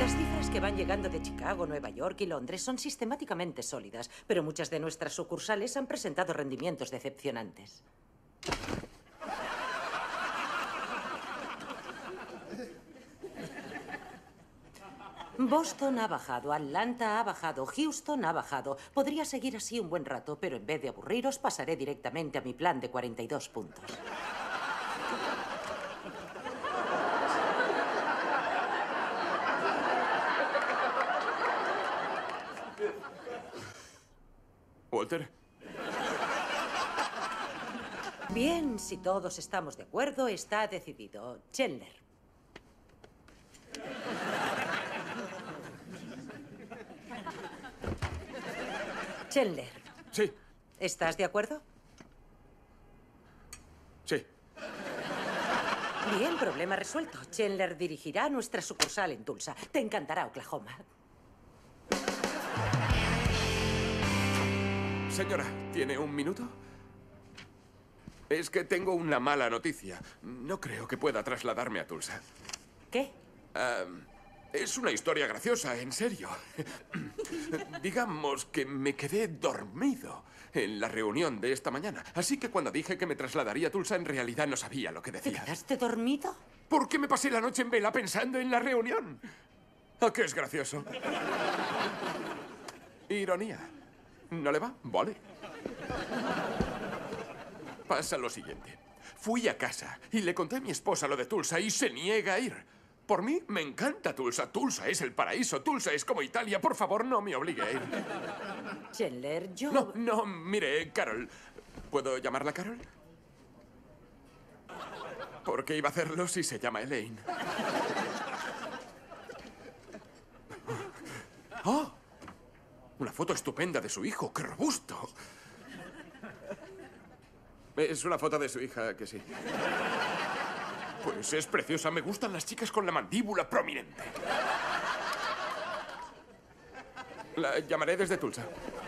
Las cifras que van llegando de Chicago, Nueva York y Londres son sistemáticamente sólidas, pero muchas de nuestras sucursales han presentado rendimientos decepcionantes. Boston ha bajado, Atlanta ha bajado, Houston ha bajado. Podría seguir así un buen rato, pero en vez de aburriros, pasaré directamente a mi plan de 42 puntos. Walter. Bien, si todos estamos de acuerdo, está decidido. Chandler. Chandler. Sí. ¿Estás de acuerdo? Sí. Bien, problema resuelto. Chandler dirigirá nuestra sucursal en Tulsa. Te encantará Oklahoma. Señora, ¿tiene un minuto? Es que tengo una mala noticia. No creo que pueda trasladarme a Tulsa. ¿Qué? Es una historia graciosa, en serio. Digamos que me quedé dormido en la reunión de esta mañana. Así que cuando dije que me trasladaría a Tulsa, en realidad no sabía lo que ¿Te decía. quedaste dormido? Porque me pasé la noche en vela pensando en la reunión. ¿A qué es gracioso? Ironía. ¿No le va? Vale. Pasa lo siguiente. Fui a casa y le conté a mi esposa lo de Tulsa y se niega a ir. Por mí, me encanta Tulsa. Tulsa es el paraíso. Tulsa es como Italia. Por favor, no me obligue a ir. Chandler, yo... No, mire, Carol. ¿Puedo llamarla Carol? Porque iba a hacerlo si se llama Elaine. ¡Oh! Una foto estupenda de su hijo. ¡Qué robusto! Es una foto de su hija, que sí. Pues es preciosa. Me gustan las chicas con la mandíbula prominente. La llamaré desde Tulsa.